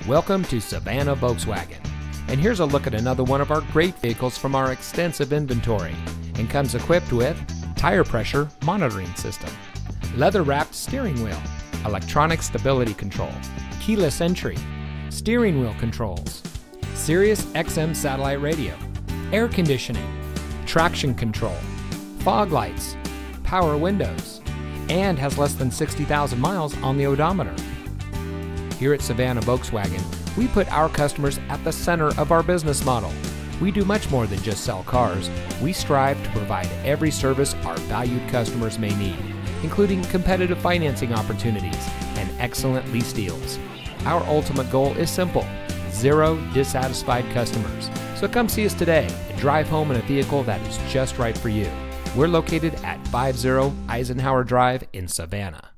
Welcome to Savannah Volkswagen. And here's a look at another one of our great vehicles from our extensive inventory, and comes equipped with tire pressure monitoring system, leather-wrapped steering wheel, electronic stability control, keyless entry, steering wheel controls, Sirius XM satellite radio, air conditioning, traction control, fog lights, power windows, and has less than 60,000 miles on the odometer. Here at Savannah Volkswagen, we put our customers at the center of our business model. We do much more than just sell cars. We strive to provide every service our valued customers may need, including competitive financing opportunities and excellent lease deals. Our ultimate goal is simple: zero dissatisfied customers. So come see us today and drive home in a vehicle that is just right for you. We're located at 50 Eisenhower Drive in Savannah.